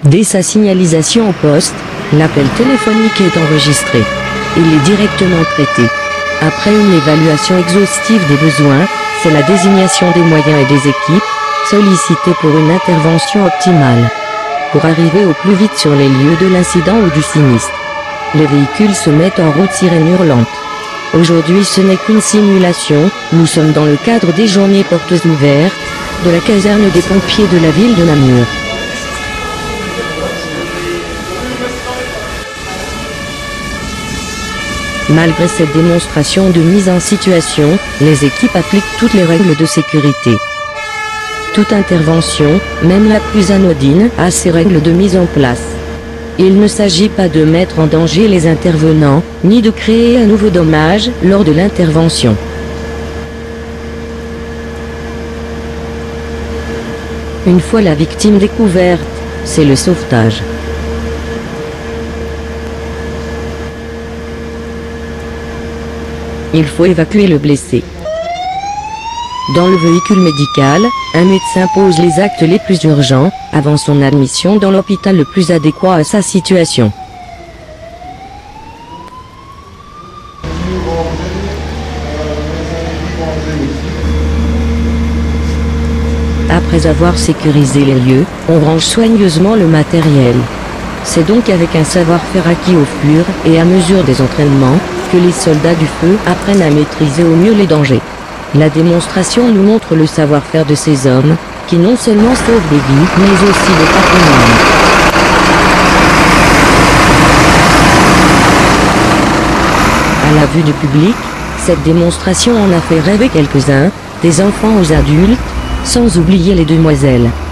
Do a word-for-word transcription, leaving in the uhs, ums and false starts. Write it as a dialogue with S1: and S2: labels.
S1: Dès sa signalisation au poste, l'appel téléphonique est enregistré. Il est directement traité. Après une évaluation exhaustive des besoins, c'est la désignation des moyens et des équipes, sollicitées pour une intervention optimale. Pour arriver au plus vite sur les lieux de l'incident ou du sinistre, les véhicules se mettent en route sirène hurlante. Aujourd'hui ce n'est qu'une simulation, nous sommes dans le cadre des journées portes ouvertes, de la caserne des pompiers de la ville de Namur. Malgré cette démonstration de mise en situation, les équipes appliquent toutes les règles de sécurité. Toute intervention, même la plus anodine, a ses règles de mise en place. Il ne s'agit pas de mettre en danger les intervenants, ni de créer un nouveau dommage lors de l'intervention. Une fois la victime découverte, c'est le sauvetage. Il faut évacuer le blessé. Dans le véhicule médical, un médecin pose les actes les plus urgents, avant son admission dans l'hôpital le plus adéquat à sa situation. Après avoir sécurisé les lieux, on range soigneusement le matériel. C'est donc avec un savoir-faire acquis au fur et à mesure des entraînements, que les soldats du feu apprennent à maîtriser au mieux les dangers. La démonstration nous montre le savoir-faire de ces hommes, qui non seulement sauvent des vies, mais aussi des patrimoines. À la vue du public, cette démonstration en a fait rêver quelques-uns, des enfants aux adultes, sans oublier les demoiselles.